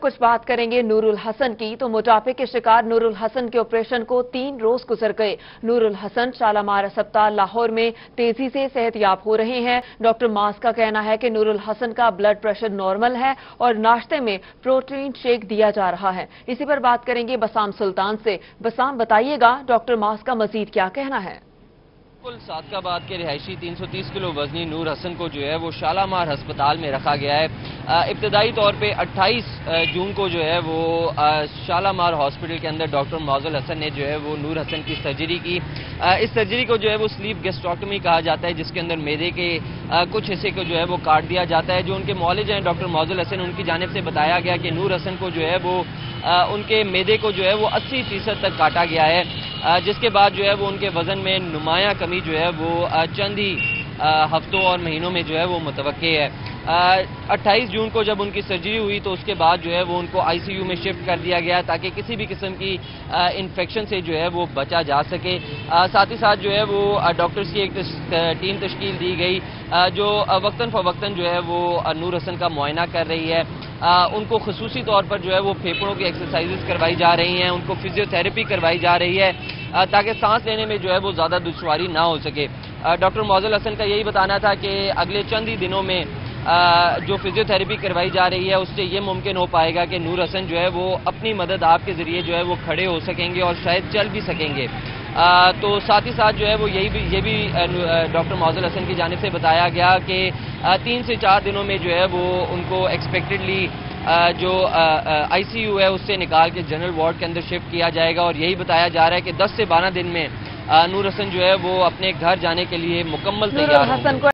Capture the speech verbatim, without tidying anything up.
कुछ बात करेंगे नूर-उल-हसन की। तो मोटापे के शिकार नूर-उल-हसन के ऑपरेशन को तीन रोज गुजर गए। नूर-उल-हसन शालामार अस्पताल लाहौर में तेजी से सेहतयाब हो रहे हैं। डॉक्टर मास का कहना है कि नूर-उल-हसन का ब्लड प्रेशर नॉर्मल है और नाश्ते में प्रोटीन शेक दिया जा रहा है। इसी पर बात करेंगे बसाम सुल्तान से। बसाम, बताइएगा डॉक्टर मास का मजीद क्या कहना है? सादकाबाद के रिहायशी तीन सौ तीस किलो वजनी नूर हसन को जो है वो शालामार अस्पताल में रखा गया है। इब्तदाई तौर पे अट्ठाईस जून को जो है वो शालामार हॉस्पिटल के अंदर डॉक्टर मौजुल हसन ने जो है वो नूर हसन की सर्जरी की। इस सर्जरी को जो है वो स्लीप गैस्ट्रोटमी कहा जाता है, जिसके अंदर मैदे के कुछ हिस्से को जो है वो काट दिया जाता है। जो उनके मौलिज हैं डॉक्टर मौजुल हसन, उनकी जानिब से बताया गया कि नूर हसन को जो है वो उनके मैदे को जो है वो अस्सी फीसद तक काटा गया है, जिसके बाद जो है वो उनके वजन में नुमाया कमी जो है वो चंद ही हफ्तों और महीनों में जो है वो मुतवक्के है। अट्ठाईस जून को जब उनकी सर्जरी हुई तो उसके बाद जो है वो उनको आईसीयू में शिफ्ट कर दिया गया ताकि किसी भी किस्म की इन्फेक्शन से जो है वो बचा जा सके। साथ ही साथ जो है वो डॉक्टर्स की एक टीम तश्कील दी गई जो वक्तन फवक्तन जो है वो नूर हसन का मुआयना कर रही है। उनको खसूसी तौर पर जो है वो फेफड़ों की एक्सरसाइजेस करवाई जा रही हैं, उनको फिजियोथेरेपी करवाई जा रही है ताकि सांस लेने में जो है वो ज़्यादा दुश्वारी ना हो सके। डॉक्टर मौजुल हसन का यही बताना था कि अगले चंद ही दिनों में जो फिजियोथेरेपी करवाई जा रही है उससे ये मुमकिन हो पाएगा कि नूर हसन जो है वो अपनी मदद आपके ज़रिए जो है वो खड़े हो सकेंगे और शायद चल भी सकेंगे। आ, तो साथ ही साथ जो है वो यही भी ये भी डॉक्टर मौजुल हसन की जानिब से बताया गया कि तीन से चार दिनों में जो है वो उनको एक्सपेक्टेडली जो आईसीयू है उससे निकाल के जनरल वार्ड के अंदर शिफ्ट किया जाएगा। और यही बताया जा रहा है कि दस से बारह दिन में नूर हसन जो है वो अपने घर जाने के लिए मुकम्मल तैयार हैं।